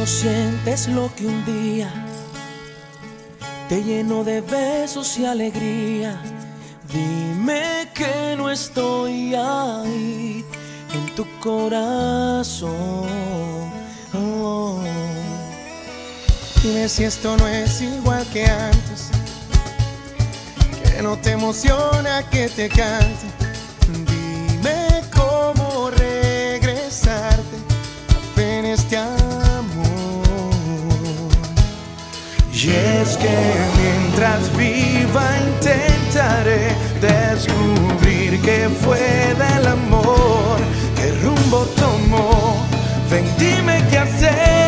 no sientes lo que un día te llenó de besos y alegría, dime que no estoy ahí en tu corazón. Oh. Dime si esto no es igual que antes, que no te emociona que te cante. Dime cómo regresarte en este amor. Y es que mientras viva intentaré descubrir qué fue del amor, qué rumbo tomó. Ven, dime qué hacer,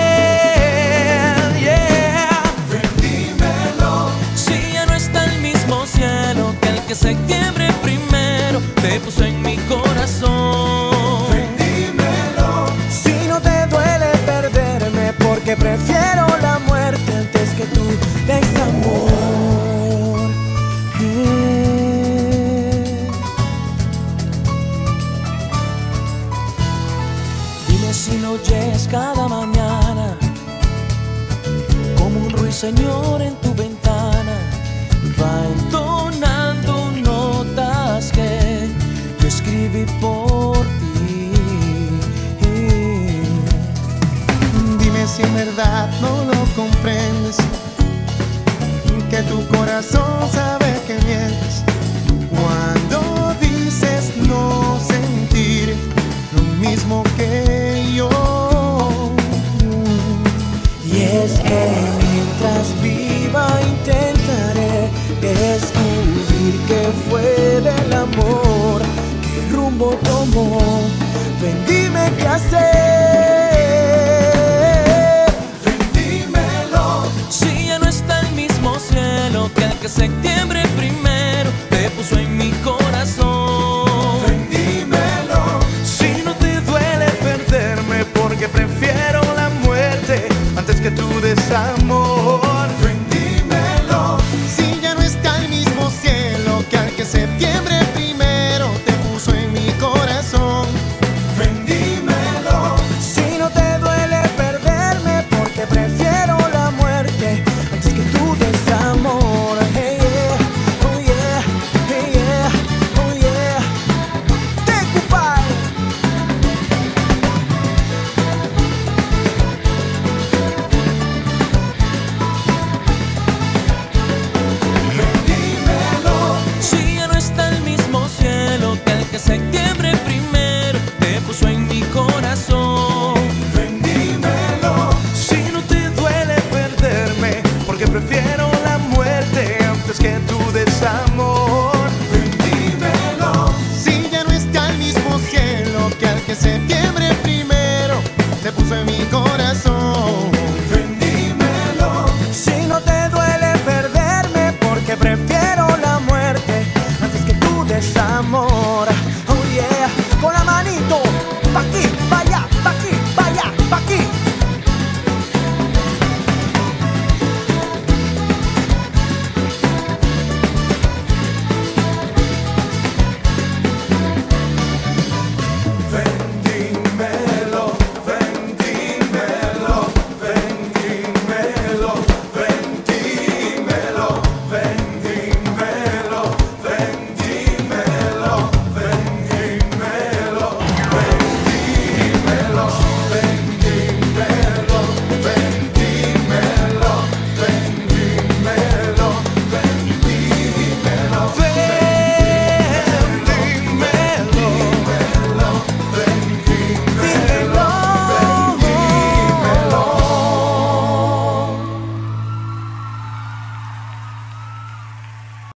yeah. Ven, dímelo. Si ya no está el mismo cielo que el que septiembre primero te puso en mi corazón. Ven, dímelo. Si no te duele perderme, porque prefiero la muerte antes que tu desamor. Dime si no oyes cada mañana como un ruiseñor en tu ventana va entonando notas que yo escribí por ti. Dime si en verdad no lo comprendes, que tu corazón sabe que mientes cuando dices no sentir lo mismo que yo. Y es que mientras viva intentaré descubrir qué fue del amor, qué rumbo tomó. Ven, dime qué hacer. Ven, dímelo. Si ya no está el mismo cielo que el que septiembre primero te puso en mi corazón. Ven, dímelo. Si no te duele perderme, porque prefiero la muerte antes que tu desamor. Ven, dímelo. Si ya no está el mismo cielo que al que septiembre primero te puso en mi corazón. Ven, dímelo. Si no te duele perderme, porque prefiero la muerte antes que tu desamor. Hey, yeah, oh yeah, hey, yeah, oh yeah. Tecupay. Ven, dímelo. Si ya no está el mismo cielo que el que septiembre primero te puso en mi corazón. Ven, dímelo. Si no te duele perderme, porque prefiero la muerte antes que tu desamor. Ven, dímelo. Si ya no está el mismo cielo que al que septiembre